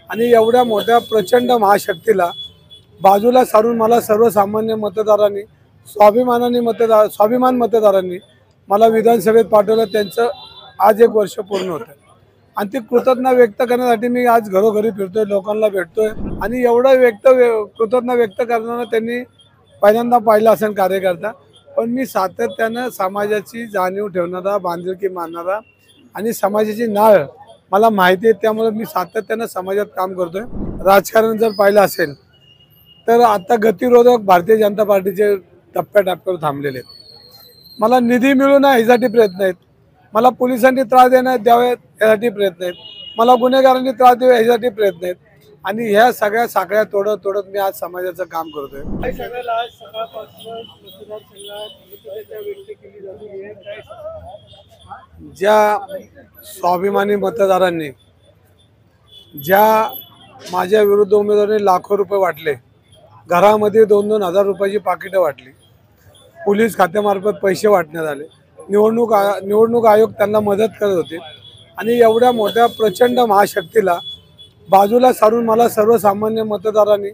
आणि एवढ्या मोठ्या प्रचंड महाशक्तीला बाजूला सारून मला सर्वसामान्य मतदारांनी स्वाभिमान मतदारांनी मला विधानसभेत पाठवलं। त्यांचं आज 1 वर्ष पूर्ण होतं आणि ती कृतज्ञता व्यक्त करण्यासाठी मी आज घरोघरी फिरतोय, लोकांना भेटतोय आणि एवढं कृतज्ञता व्यक्त करताना त्यांनी पहिल्यांदा पाहिलं असेल कार्यकर्ता, पण मी सातत्यानं समाजाची जाणीव ठेवणारा, बांधिलकी मानणारा आणि समाजाची नाळ मला माहिती आहे, त्यामुळे मी सातत्यानं समाजात काम करतोय। राजकारण जर पाहिलं असेल तर आता गतिरोधक भारतीय जनता पार्टीचे टप्प्याटप्प्यावर थांबलेले आहेत। मला निधी मिळू नये यासाठी प्रयत्न आहेत, मला पोलिसांनी त्रास द्यावेत यासाठी प्रयत्न आहेत, मला गुन्हेगारांनी त्रास द्यावे यासाठी प्रयत्न आहेत आणि ह्या सगळ्या साखळ्या तोडत मी आज समाजाचं काम करतोय। ज्या स्वाभिमानी मतदारांनी ज्या माझ्या विरुद्ध उमेदवारांनी लाखो रुपये वाटले, घरामध्ये 2-2 हजार रुपयाची पाकिटं वाटली, पोलीस खात्यामार्फत पैसे वाटण्यात आले, निवडणूक आयोग त्यांना मदत करत होते आणि एवढ्या मोठ्या प्रचंड महाशक्तीला बाजूला सारून मला सर्वसामान्य मतदारांनी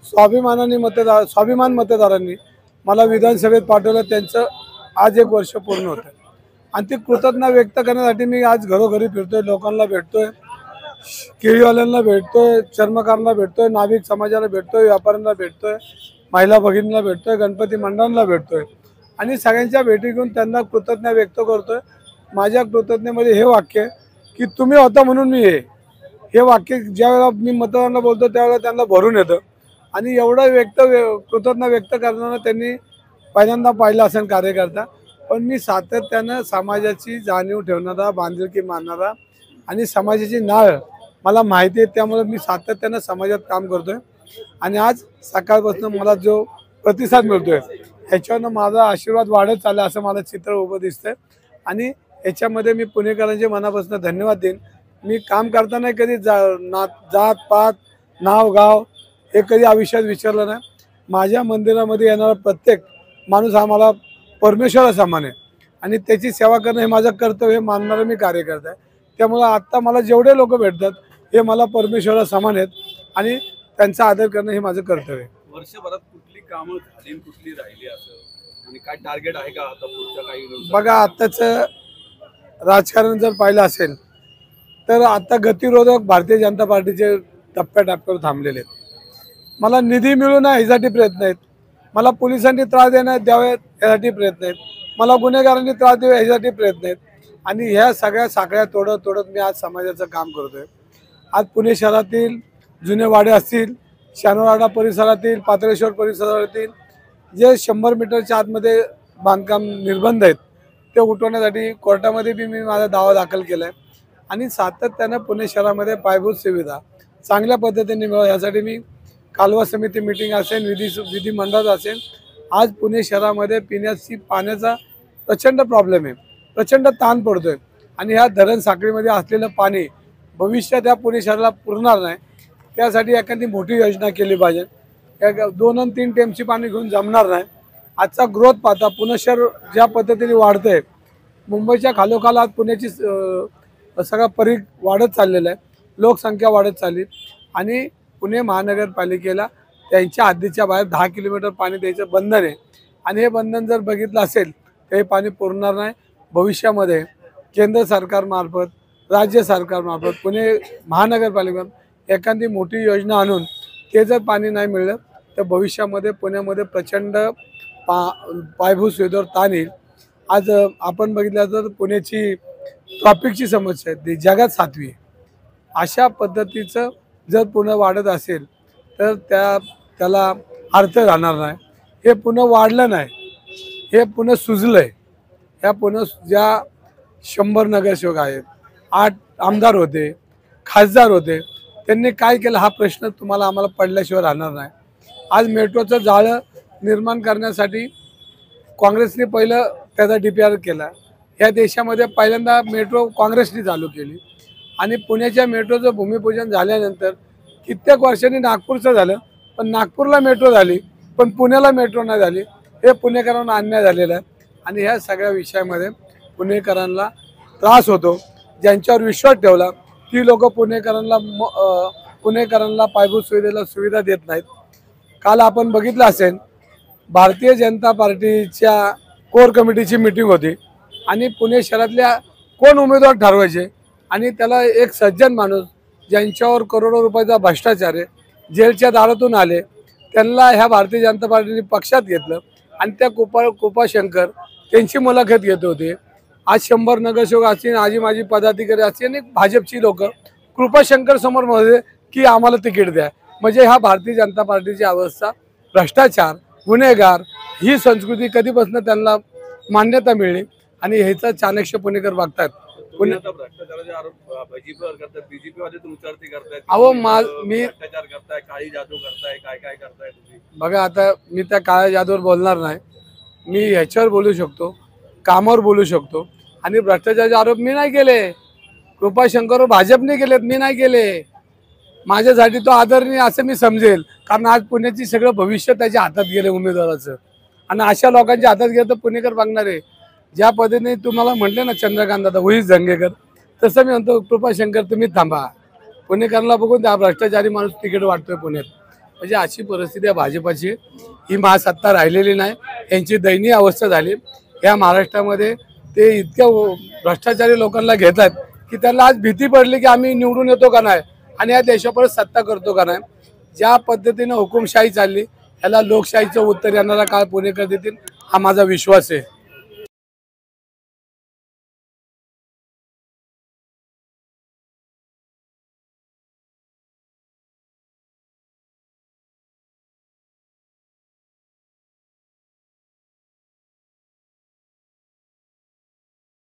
स्वाभिमान मतदारांनी मला विधानसभेत पाठवलं। त्यांचं आज 1 वर्ष पूर्ण होतं आणि ती कृतज्ञता व्यक्त करण्यासाठी मी आज घरोघरी फिरतोय, लोकांना भेटतोय, केळीवाल्यांना भेटतोय, चर्मकारांना भेटतोय, नाभिक समाजाला भेटतोय, व्यापाऱ्यांना भेटतोय, महिला भगिनींना भेटतोय, गणपती मंडळांना भेटतोय आणि सगळ्यांच्या भेटी घेऊन त्यांना कृतज्ञता व्यक्त करतोय। माझ्या कृतज्ञतेमध्ये हे वाक्य की तुम्ही होता म्हणून मी हे वाक्य ज्यावेळेला मी मतदारांना बोलतो त्यावेळेला त्यांना भरून येतं आणि एवढं कृतज्ञता व्यक्त करताना त्यांनी पहिल्यांदा पाहिलं असेल कार्यकर्ता, पण मी सातत्यानं समाजाची जाणीव ठेवणारा, बांधिलकी मानणारा आणि समाजाची नाळ मला माहिती आहे, त्यामुळे मी सातत्यानं समाजात काम करतोय आणि आज सकाळपासून मला जो प्रतिसाद मिळतोय ह्याच्यावरनं माझा आशीर्वाद वाढत चालला असं मला चित्र उभं दिसतंय आणि ह्याच्यामध्ये मी पुणेकरांचे मनापासून धन्यवाद देईन। मी काम करताना कधी जात पात नाव गाव हे कधी आयुष्यात विचारलं नाही। माझ्या मंदिरामध्ये येणारा प्रत्येक माणूस हा मला परमेश्वरा समान आहे आणि त्याची सेवा करणं हे माझं कर्तव्य मानणारा मी कार्यकर्ता आहे। त्यामुळे आत्ता मला जेवढे लोक भेटतात हे मला परमेश्वरा समान आहेत आणि त्यांचा आदर करणं हे माझं कर्तव्य आहे। वर्षभरात कुठली कामं झाली, कुठली राहिली असं आणि काय टार्गेट आहे का आता पुढच्या काही दिवसात? बघा, आत्ताचं राजकारण जर पाहिलं असेल तर आता गतिरोधक भारतीय जनता पार्टीचे टप्प्याटप्प्यावर थांबलेले आहेत। मला निधी मिळू नये यासाठी प्रयत्न आहेत, मला पोलिसांनी त्रास द्यावेत यासाठी प्रयत्न आहेत, मला गुन्हेगारांनी त्रास द्यावे यासाठी प्रयत्न आहेत आणि ह्या सगळ्या साखळ्या तोडत मी आज समाजाचं काम करतोय। आज पुणे शहरातील जुने वाडे असतील, शनिवारवाडा परिसरातील, पातळेश्वर परिसरातील जे 100 मीटरच्या आतमध्ये बांधकाम निर्बंध आहेत ते उठवण्यासाठी कोर्टामध्ये मी माझा दावा दाखल केला आहे आणि सातत्यानं पुणे शहरामध्ये पायाभूत सुविधा चांगल्या पद्धतीने मिळावी यासाठी मी कालवा समिती मीटिंग असेल, विधिमंडळ असेल, आज पुणे शहरामध्ये पाण्याचा प्रचंड प्रॉब्लेम आहे, प्रचंड ताण पडतोय आणि ह्या धरण साखळीमध्ये असलेलं पाणी भविष्यात या पुणे शहराला पुरणार नाही। त्यासाठी एखादी मोठी योजना केली पाहिजे। 2 आणि 3 टीएमसी पाणी घेऊन जमणार नाही। आजचा ग्रोथ पाहता पुणे शहर ज्या पद्धतीने वाढतंय, मुंबईच्या खालोखाल आज पुण्याची सगळा परीघ वाढत चाललेला आहे, लोकसंख्या वाढत चालली आणि पुणे महानगरपालिकेला त्यांच्या हद्दीच्या बाहेर 10 किलोमीटर पाणी द्यायचं बंधन आहे आणि हे बंधन जर बघितलं असेल तर हे पाणी पुरणार नाही। भविष्यामध्ये केंद्र सरकारमार्फत, राज्य सरकारमार्फत, पुणे महानगरपालिकेत एखादी मोठी योजना आणून ते जर पाणी नाही मिळलं तर भविष्यामध्ये पुण्यामध्ये प्रचंड पायाभूत सुविधेवर ताण येईल। आज आपण बघितलं तर पुण्याची ट्रॅफिकची समस्या आहे ती जगात 7वी आहे। अशा पद्धतीचं जर पुणे वाढत असेल तर त्याला अर्थ राहणार नाही। हे पुणे वाढलं नाही, हे पुणे सुजलं आहे। ह्या पुणे ज्या 100 नगरसेवक आहेत, 8 आमदार होते, खासदार होते, त्यांनी काय केलं हा प्रश्न आम्हाला पडल्याशिवाय राहणार नाही। आज मेट्रोचं जाळं निर्माण करण्यासाठी काँग्रेसने पहिलं त्याचा DPR केला। या देशामध्ये पहिल्यांदा मेट्रो काँग्रेसने चालू केली आणि पुण्याच्या मेट्रोचं भूमिपूजन झाल्यानंतर कित्येक वर्षांनी नागपूरचं झालं, पण नागपूरला मेट्रो झाली पण पुण्याला मेट्रो नाही झाली। हे पुणेकरांना अन्याय झालेला आहे आणि ह्या सगळ्या विषयामध्ये पुणेकरांना त्रास होतो। ज्यांच्यावर विश्वास ठेवला ती लोक पुणेकरांना पुणेकरांना पायाभूत सुविधेला सुविधा देत नाहीत. काल आपण बघितलं असेल भारतीय जनता पार्टीच्या कोर कमिटीची मीटिंग होती आणि पुणे शहरातल्या कोण उमेदवार ठरवायचे आणि त्याला एक सज्जन माणूस ज्यांच्यावर करोडो रुपयाचा भ्रष्टाचार आहे, जेलच्या दारातून आले, त्यांना ह्या भारतीय जनता पार्टीने पक्षात घेतलं आणि त्या कृपाशंकर त्यांची मुलाखत घेत होते. आज 100 नगरसेवक असतील, आजी माजी पदाधिकारी असतील आणि भाजपची लोक कृपाशंकर समोर म्हणते की आम्हाला तिकीट द्या. म्हणजे ह्या भारतीय जनता पार्टीची अवस्था, भ्रष्टाचार, गुन्हेगार ही संस्कृती कधीपासून त्यांना मान्यता मिळली आणि ह्याचा चाणक्य पुणेकर बघतात. भ्रष्टाचाराचे आरोप बीजेपीवर करतात, बीजेपी वाले तुमच्यावरती करतायत. अहो मी भ्रष्टाचार करताय, काळी जादू करताय, काय काय करताय तुम्ही? बघा आता मी त्या काळ्या जादूवर बोलणार नाही. मी ह्याच्यावर बोलू शकतो, कामावर बोलू शकतो आणि भ्रष्टाचाराचे आरोप मी नाही केले, कृपाशंकर भाजपने केलेत, मी नाही केले. माझ्यासाठी तो आदरणीय असं मी समजेल, कारण आज पुण्याची सगळं भविष्य त्याच्या हातात गेले उमेदवाराचं आणि अशा लोकांच्या हातात गेलं तर पुणेकर बघणार आहे. ज्या पद्धतीने तुम्हाला म्हटले ना चंद्रकांत दादा उईस जंगेकर, तसं मी म्हणतो कृपाशंकर तुम्ही थांबा. पुणेकरांना बघून त्या भ्रष्टाचारी माणूस तिकीट वाटतोय पुण्यात. म्हणजे अशी परिस्थिती आहे भाजपाची. ही महासत्ता राहिलेली नाही, यांची दयनीय अवस्था झाली. या महाराष्ट्रामध्ये ते इतक्या भ्रष्टाचारी लोकांना घेतात की त्यांना आज भीती पडली की आम्ही निवडून येतो का नाही आणि या देशापर्यंत सत्ता करतो का नाही. ज्या पद्धतीने हुकुमशाही चालली ह्याला लोकशाहीचं उत्तर येणारा काळ पुणेकर देतील हा माझा विश्वास आहे.